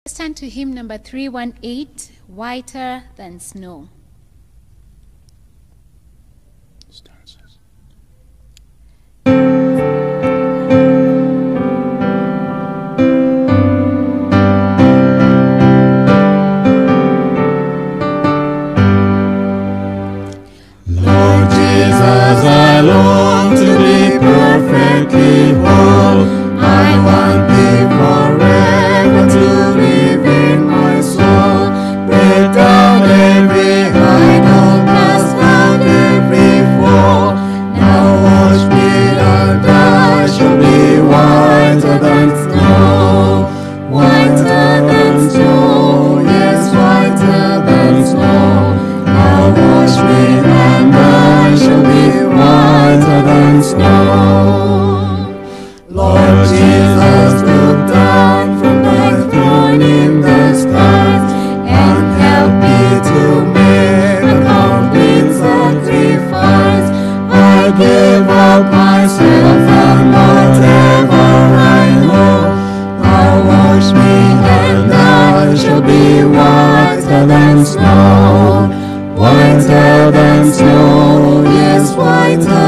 Stand to hymn number 318, Whiter Than Snow. Lord Jesus, I long to be perfectly whole. I want thee forever to live in my soul. Break down every idol, cast out every foe. Now wash me and I shall be whiter than snow. Whiter than snow, yes, whiter than snow. Now wash me and I shall be whiter than snow. Lord Jesus, look down from thy throne in the skies and help me to make a complete sacrifice. I give up myself and whatever I know. Now wash me and I shall be whiter than snow. Whiter than snow, yes, whiter